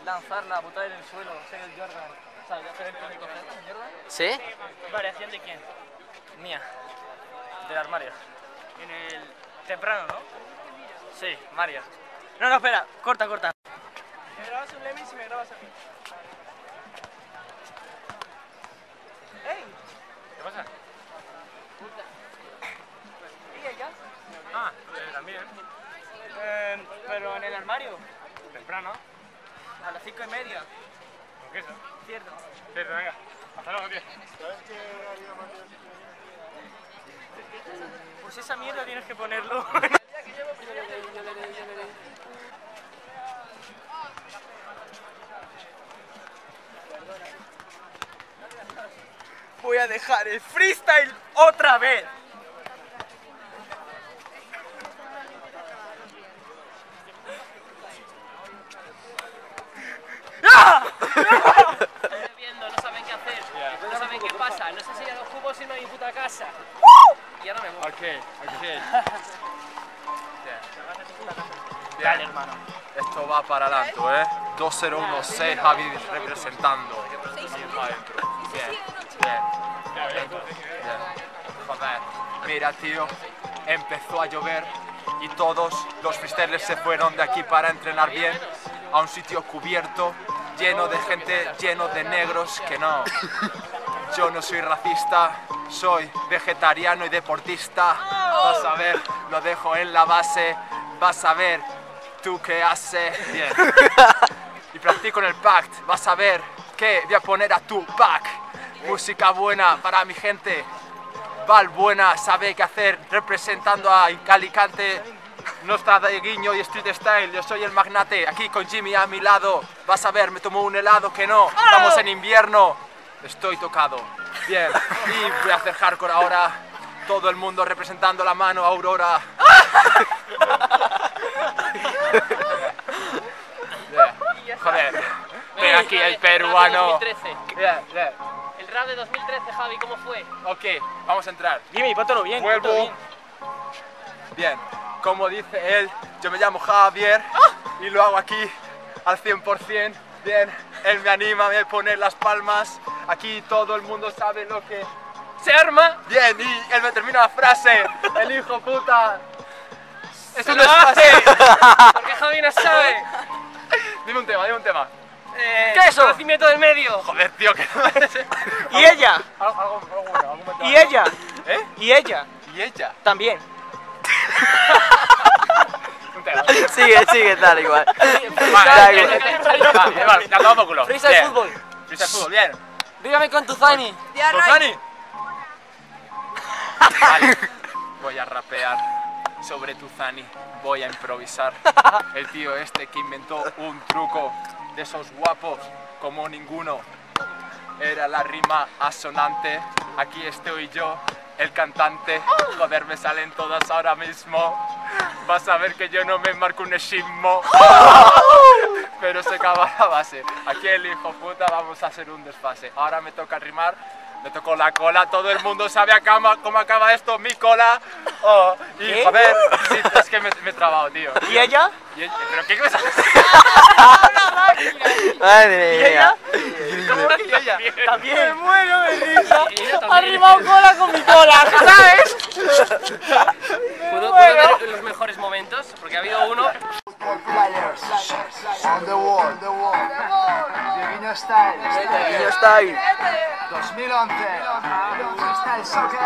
lanzarla, botar en el suelo, ser el Jordan. ¿Sabes? Hacer el tónico en Jordan. ¿Sí? ¿Variación de quién? Mía. Del armario. En el temprano, ¿no? Sí, Mario. No, no, espera, corta. Me grabas un Levis y me grabas a mí. ¡Ey! ¿Qué pasa? ¿Y ella? Ah, también. Pero en el armario. Temprano. A las 5:30. ¿Con queso? Cierto. Cierto, venga. Hasta luego, tío. Pues esa mierda tienes que ponerlo. Voy a dejar el freestyle otra vez. Viendo, no saben qué hacer, no saben qué pasa, no sé si a los cubos y no hay en puta casa. Y ahora me voy. Ok. Dale, hermano. Esto va para adelante, 2016 Javi representando. Adentro. Bien. Joder. Mira, tío, empezó a llover y todos los freestylers se fueron de aquí para entrenar bien a un sitio cubierto, lleno de gente, lleno de negros, que no. Yo no soy racista, soy vegetariano y deportista. Vas a ver, lo dejo en la base, vas a ver tú qué haces. Bien. Y practico en el pact, vas a ver que voy a poner a Tupac. Música buena para mi gente. Val buena, sabe qué hacer, representando a Alicante. No está de guiño y street style, yo soy el magnate, aquí con Jimmy a mi lado. Vas a ver, me tomo un helado que no, estamos en invierno. Estoy tocado. Bien, y voy a hacer hardcore ahora. Todo el mundo representando la mano, Aurora. Joder, ven aquí el peruano. 2013. El rap de 2013, Javi, ¿cómo fue? Ok, vamos a entrar. Jimmy, póntelo bien. Vuelvo. Póntelo bien. Bien, como dice él, yo me llamo Javier y lo hago aquí al 100%. Bien, él me anima, me pone las palmas. Aquí todo el mundo sabe lo que se arma. Bien, y él me termina la frase. El hijo puta. Es un desfase. Porque Javi no sabe. Dime un tema. ¿Qué es eso? Conocimiento del medio. Joder, tío, que ¿Y ella? Algo bueno, algo bueno. ¿Y ella? ¿Eh? ¿Y ella? ¿Y ella? También. Un tema. Sigue, tal igual. Vale, ya todo culo. Freestyle Bien. fútbol. Freestyle fútbol, bien. Dígame con tu Zani. ¿Con Dani? Vale, voy a rapear sobre Tuzani, voy a improvisar. El tío este que inventó un truco de esos guapos como ninguno. Era la rima asonante, aquí estoy yo, el cantante. Joder, me salen todas ahora mismo. Vas a ver que yo no me marco un escismo. Pero se acaba la base. Aquí el hijo puta vamos a hacer un desfase. Ahora me toca rimar. Me tocó la cola, todo el mundo sabe cómo acaba esto, mi cola. Oh, y ¿Qué? joder, sí, es que me he trabado, tío. ¿Y ella? ¿Pero qué pasa? Madre mía. ¿Cómo que ella? También. Me muero de risa. Y yo Ha también. rimado cola con mi cola, ¿sabes? ¿Puedo ver los mejores momentos? Porque ha habido uno. On the wall, Divino Style, Ya está ahí. 2011, Freestyle Soccer,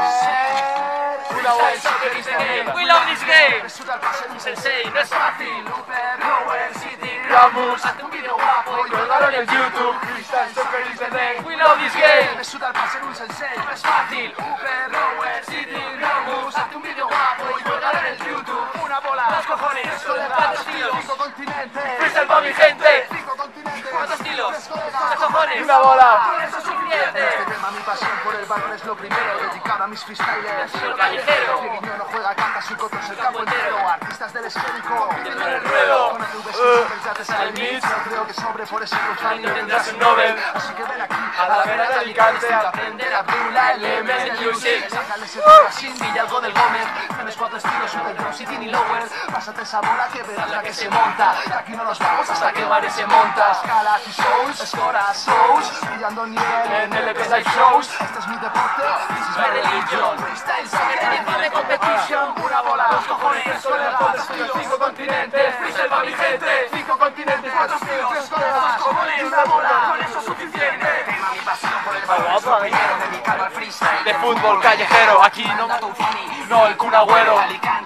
We love this game. resulta el pase un Sensei, no es fácil. Super Power City, Ramos, Hazte un vídeo guapo y colgaron en YouTube, Freestyle Soccer is the name. We love this game. resulta el pase un sensei, no es Fácil. Super Power City, Ramos, hazte un vídeo guapo y colgalo en el YouTube, una bola, Dos cojones. tres colegas, 4 estilos. 5 continentes, Freestyle pa' mi gente. 5 continentes, 4 estilos. 3 2 colegas, cojones. Una bola. Con eso es suficiente. Este tema, mi pasión por el barrio es lo primero, dedicado a mis freestylers. El callejero. Dieguiño no juega, canta sin control, el campo entero. Artistas del esférico, en el ruedo. con el V ya te sale el mix. No creo que sobre por ese cruzado no tendrás un Nobel. Así que ven aquí, A la vera de Alicante, a aprender a abrir la LMS Music. Sácale ese tema sin y algo del Gómez. Tienes 4 estilos, Super Pro, City y Lower. Pásate esa bola que verás la que se monta. Aquí no nos vamos hasta que Mari se monta. Escalas y shows, escoras, shows, pillando nivel en el Live Shows. Este es mi deporte, this is my religion. Freestyle, soccer, de competition. Una bola, dos cojones, colegas, 5 continentes. Freestyle pa' mi gente, 5 continentes, 4 estilos, 3 colegas, 2 cojones, una bola, con eso es suficiente. Tema mi pasión por el baloncesto, primero dedicado al freestyle. De fútbol callejero, aquí no el Kun Agüero.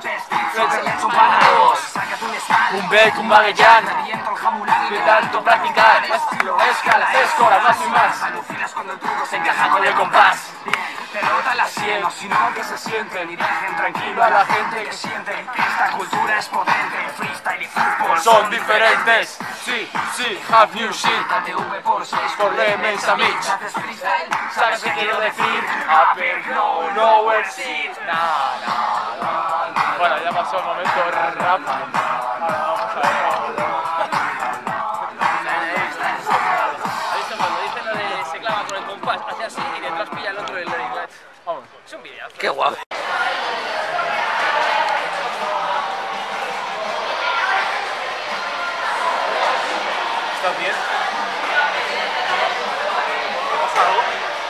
Un Beck, un Magellán, de tanto practicar, escala, escora, más y más. Alucinas cuando el truco Se encaja con el compás. pelota la sien, sino que se sienten y dejen tranquilo a la gente que siente que esta cultura es potente. Freestyle y fútbol Son diferentes, sí, have new shit. ATV por 6 Por Lemens a Mitch. haces freestyle, ¿Sabes qué quiero decir? Upper no, nowhere sit. Bueno, ya pasó el momento rap. Ahora vamos a ver. ¿Has visto cuando dicen lo de se clava con el compás? Hace así y detrás pilla el otro del Larry Clutch. Vamos. Es un videazo. Qué guapo. ¿Estás bien? ¿Te pasa algo?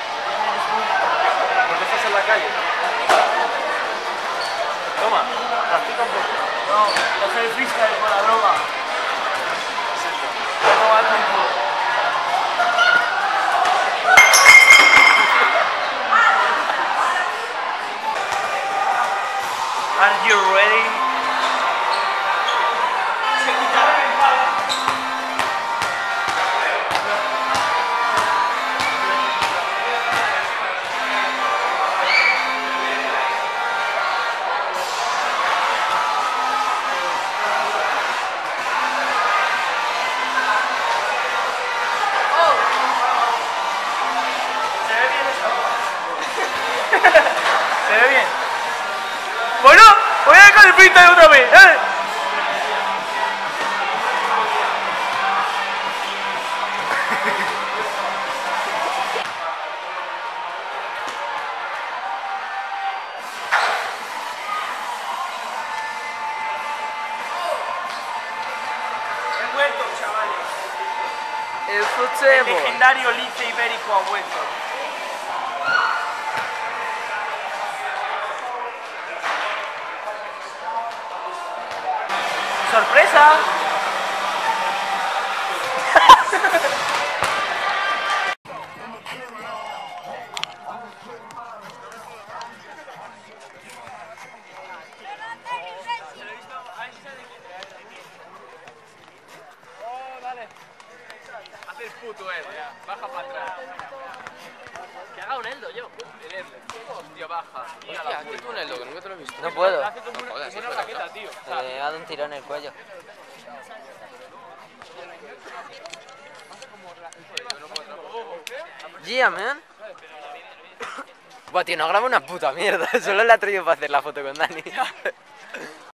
¿Por qué estás en la calle? Toma, practica un poco. No, hacer freestyle con la droga. No va tiempo. Are you ready? ¿Se ve bien eso? ¿Se ve bien? Bueno, voy a dejar el freestyle otra vez, ¿eh? He vuelto, chavales. El El fútbol. legendario lince ibérico ha vuelto. ¡Sorpresa! Haces puto ya. Baja para atrás. Que haga un Eldo yo. Hostia, baja. Hostia, ¿qué túnel, loco? Nunca te lo he visto. No puedo. Hace como una raqueta, tío. Me he dado un tirón en el cuello. Yeah, man. Buah, tío, no graba una puta mierda. Solo la he traído para hacer la foto con Dani.